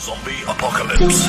Zombie Apocalypse.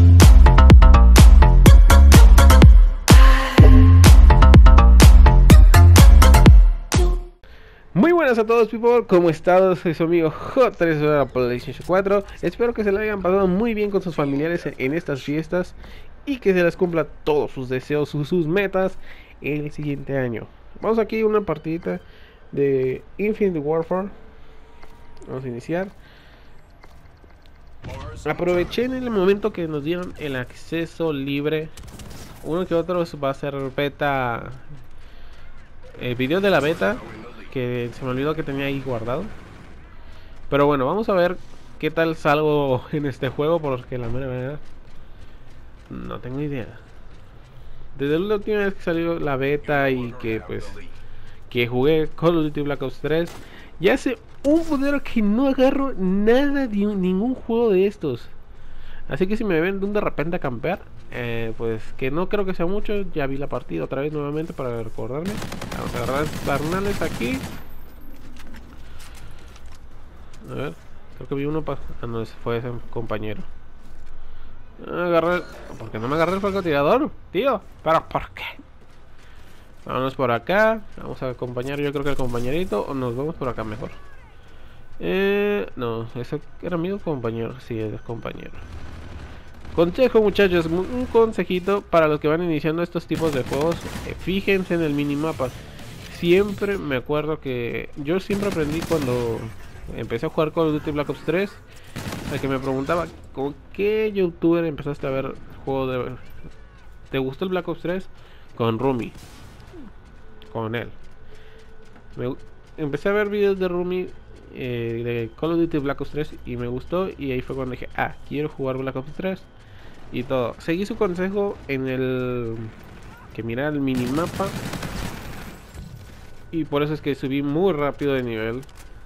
Muy buenas a todos, people, ¿cómo están? Soy su amigo J3 de la PlayStation 4. Espero que se la hayan pasado muy bien con sus familiares en estas fiestas y que se les cumpla todos sus deseos, sus metas el siguiente año. Vamos aquí a una partidita de Infinite Warfare. Vamos a iniciar. Aproveché en el momento que nos dieron el acceso libre. Uno que otro va a ser beta, video de la beta, que se me olvidó que tenía ahí guardado. Pero bueno, vamos a ver qué tal salgo en este juego, porque la mera verdad no tengo idea. Desde la última vez que salió la beta y que pues que jugué Call of Duty Black Ops 3, ya hace un putero que no agarro nada de ningún juego de estos. Así que si me ven de repente a campear, pues que no creo que sea mucho. Ya vi la partida otra vez nuevamente para recordarme. Vamos a agarrar carnales aquí. A ver, creo que vi uno para... Ah, no, ese fue ese compañero. Agarré... ¿Por qué no me agarré el francotirador, tío? ¿Pero por qué? Vámonos por acá. Vamos a acompañar, yo creo que el compañerito. O nos vamos por acá mejor. No, ese era amigo compañero. Sí, es compañero. Consejo, muchachos, un consejito para los que van iniciando estos tipos de juegos. Fíjense en el minimapa. Siempre me acuerdo que yo siempre aprendí cuando empecé a jugar Call of Duty Black Ops 3, a que me preguntaba ¿con qué youtuber empezaste a ver el juego de... ¿Te gustó el Black Ops 3? Con Rumi. Con él. Empecé a ver videos de Rumi, de Call of Duty Black Ops 3, y me gustó, y ahí fue cuando dije, quiero jugar Black Ops 3 y todo. Seguí su consejo en el que mirar el minimapa, y por eso es que subí muy rápido de nivel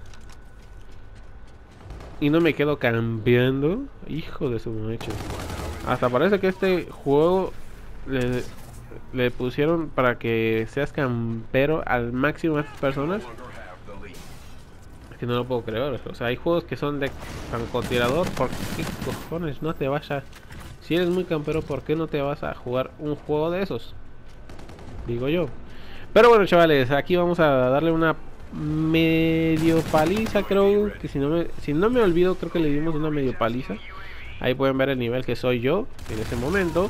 y no me quedo cambiando. Hijo de su mecha. Hasta parece que este juego le pusieron para que seas campero al máximo a estas personas. Que no lo puedo creer. O sea, hay juegos que son de francotirador. ¿Por qué cojones no te vas a... Si eres muy campero, ¿por qué no te vas a jugar un juego de esos? Digo yo. Pero bueno, chavales, aquí vamos a darle una medio paliza, creo que si no me olvido, creo que le dimos una medio paliza. Ahí pueden ver el nivel que soy yo en ese momento.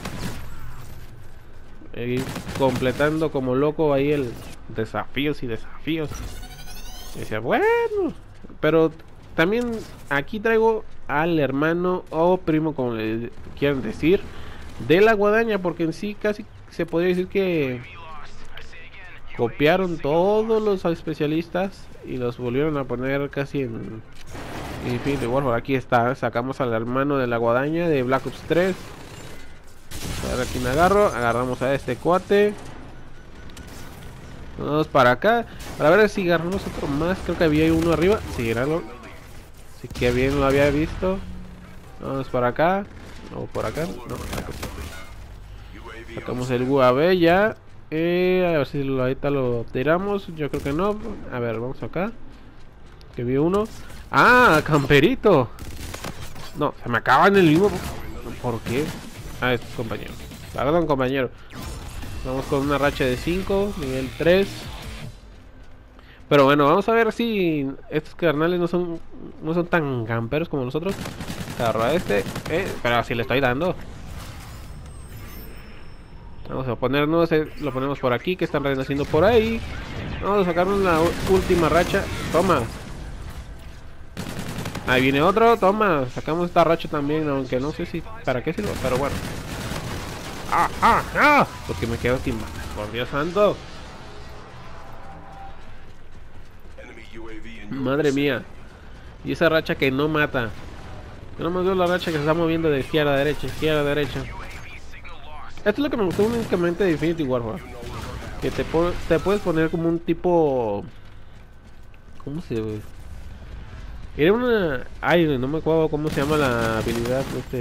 Completando como loco ahí el desafíos y desafíos. Y decía, bueno, pero también aquí traigo al hermano o primo, como le quieran decir, de la guadaña, porque en sí casi se podría decir que copiaron todos los especialistas y los volvieron a poner casi en Infinite Warfare. Aquí está, sacamos al hermano de la guadaña de Black Ops 3. A ver aquí me agarramos a este cuate. Vamos para acá, para ver si agarramos otro más. Creo que había uno arriba. Sí, éralo. Así que bien lo había visto. Vamos para acá. O por acá. No, acá. Sacamos el UAV ya. A ver si ahorita lo tiramos. Yo creo que no. A ver, vamos acá. Que vi uno. Camperito. No, se me acaba en el mismo. ¿Por qué? Es compañero. Perdón, compañero. Vamos con una racha de 5, nivel 3. Pero bueno, vamos a ver si estos carnales no son tan camperos como nosotros. Agarro a este. Pero así le estoy dando. Vamos a ponernos, lo ponemos por aquí, que están renaciendo por ahí. Vamos a sacarnos la última racha. Toma. Ahí viene otro, toma. Sacamos esta racha también, aunque no sé si para qué sirve, pero bueno. Porque me quedo sin balas, por Dios santo. Madre mía. Y esa racha que no mata. Yo no me veo la racha que se está moviendo de izquierda a derecha, izquierda a derecha. Esto es lo que me gustó únicamente de Infinity Warfare. Que te puedes poner como un tipo... ¿Cómo se ve? Era una... no me acuerdo cómo se llama la habilidad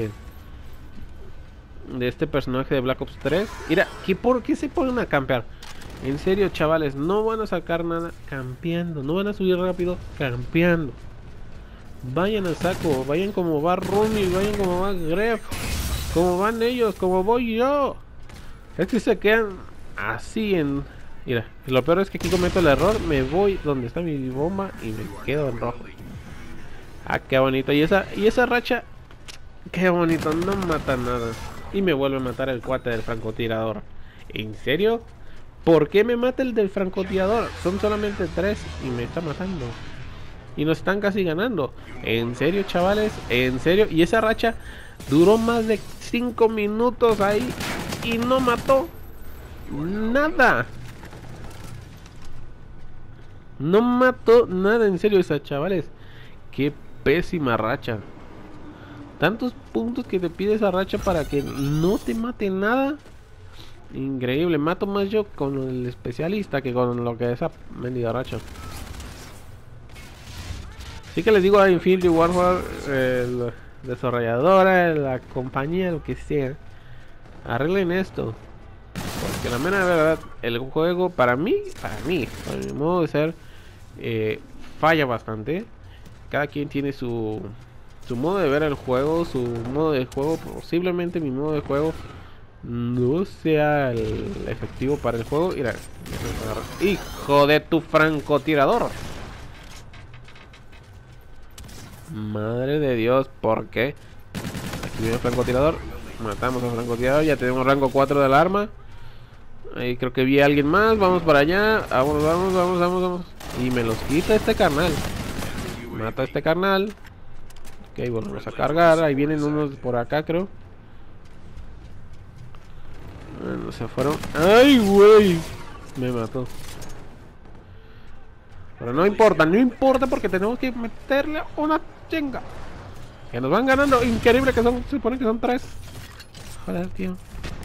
de este personaje de Black Ops 3. Mira, ¿por qué se ponen a campear? En serio, chavales, no van a sacar nada campeando. No van a subir rápido campeando. Vayan al saco, vayan como va Rooney, vayan como va Gref, como van ellos, como voy yo. Es que se quedan así en... Mira, lo peor es que aquí cometo el error, me voy donde está mi bomba y me quedo en rojo. Ah, qué bonito. Y esa racha, qué bonito, no mata nada. Y me vuelve a matar el cuate del francotirador. ¿En serio? ¿Por qué me mata el del francotirador? Son solamente 3 y me está matando. Y nos están casi ganando. ¿En serio, chavales? ¿En serio? Y esa racha duró más de 5 minutos ahí y no mató nada. No mató nada, en serio, esa, chavales. Qué pésima racha. Tantos puntos que te pide esa racha para que no te mate nada. Increíble, mato más yo con el especialista que con lo que esa mendiga racha. Así que les digo a Infinity Warfare, el desarrolladora, la compañía, lo que sea, arreglen esto. Porque la mera verdad, el juego para mí, para mi modo de ser, falla bastante. Cada quien tiene su modo de ver el juego, su modo de juego. Posiblemente mi modo de juego no sea el efectivo para el juego. Mira, hijo de tu francotirador. Madre de Dios, ¿por qué? Aquí viene el francotirador. Matamos al francotirador, ya tenemos rango 4 del arma. Ahí creo que vi a alguien más, vamos para allá. Vamos. Y me los quita este carnal. Mata a este carnal. Ok, volvemos a cargar. Ahí vienen unos por acá, creo. Bueno, se fueron. ¡Ay, güey! Me mató. Pero no importa porque tenemos que meterle una chinga. Que nos van ganando. Increíble que son, se supone que son 3. Joder, tío.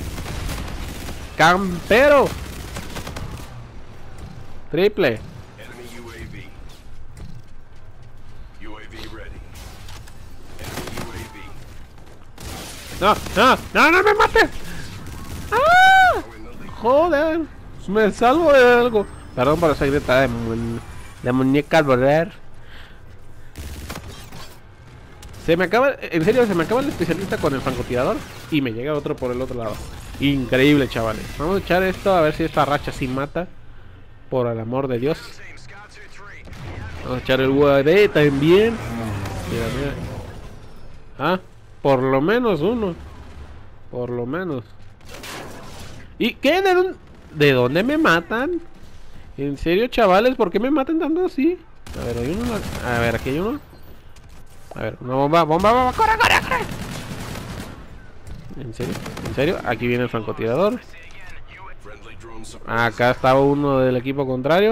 ¡Campero! Triple. No me mates. ¡Ah! Joder. Me salvo de algo. Perdón por esa grieta de muñeca al volver. Se me acaba, en serio, se me acaba el especialista con el francotirador y me llega otro por el otro lado. Increíble, chavales. Vamos a echar esto a ver si esta racha sí mata. Por el amor de Dios. Vamos a echar el UAV también. Mira. Ah, por lo menos uno. Por lo menos. ¿Y qué? ¿De dónde me matan? ¿En serio, chavales? ¿Por qué me matan tanto así? A ver, hay uno. A ver, aquí hay uno. A ver, una bomba. ¡Corre! ¿En serio? Aquí viene el francotirador. Acá está uno del equipo contrario.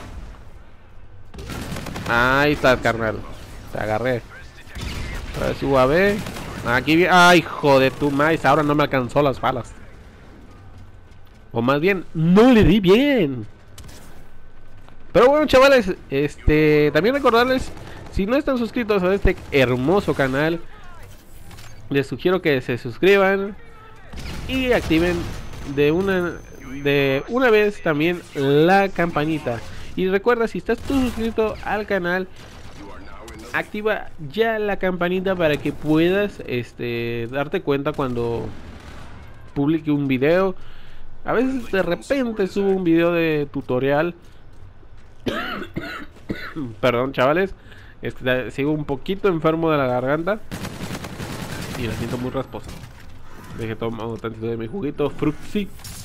Ahí está el carnal. Te agarré. A ver si UAV. Aquí viene. ¡Ay, hijo de tu maíz! Ahora no me alcanzó las balas. O más bien, no le di bien. Pero bueno, chavales, también recordarles, si no están suscritos a este hermoso canal, les sugiero que se suscriban y activen de una vez también la campanita. Y recuerda, si estás tú suscrito al canal, activa ya la campanita para que puedas darte cuenta cuando publique un video. A veces de repente subo un video de tutorial. Perdón, chavales, sigo un poquito enfermo de la garganta y la siento muy rasposa. Deje tomar tantito de mi juguito Fruxy.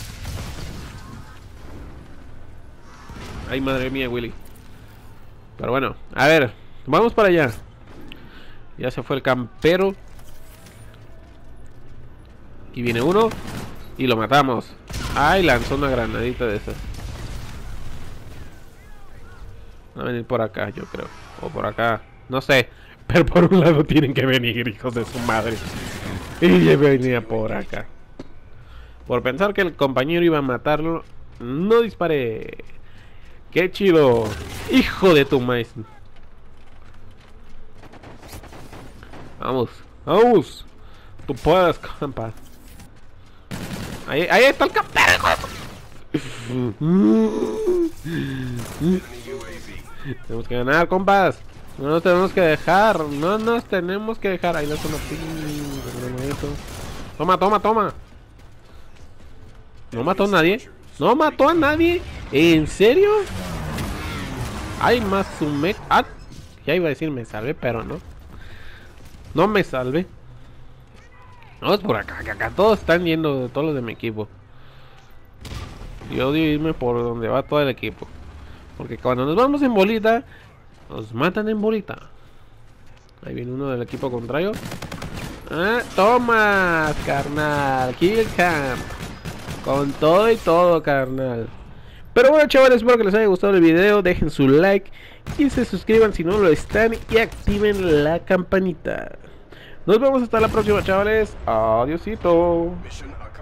Ay, madre mía, Willy. Pero bueno, a ver, vamos para allá. Ya se fue el campero. Aquí viene uno y lo matamos. Ay, lanzó una granadita de esas. Van a venir por acá, yo creo. O por acá, no sé. Pero por un lado tienen que venir, hijos de su madre. Y yo venía por acá. Por pensar que el compañero iba a matarlo, no disparé. ¡Qué chido! ¡Hijo de tu maíz! Vamos. Tú puedes, compa. Ahí está el campero. Tenemos que ganar, compas. No nos tenemos que dejar. No nos tenemos que dejar. Ahí no son así. Toma, toma, toma. No mató a nadie. No mató a nadie. ¿En serio? Ay, más un mech. Ah, ya iba a decir me salvé, pero no. No me salvé. Vamos por acá, que acá todos están yendo, todos los de mi equipo. Yo odio irme por donde va todo el equipo. Porque cuando nos vamos en bolita, nos matan en bolita. Ahí viene uno del equipo contrario. Ah, toma, carnal. Kill cam. Con todo y todo, carnal. Pero bueno, chavales, espero que les haya gustado el video. Dejen su like y se suscriban si no lo están. Y activen la campanita. Nos vemos hasta la próxima, chavales. Adiósito.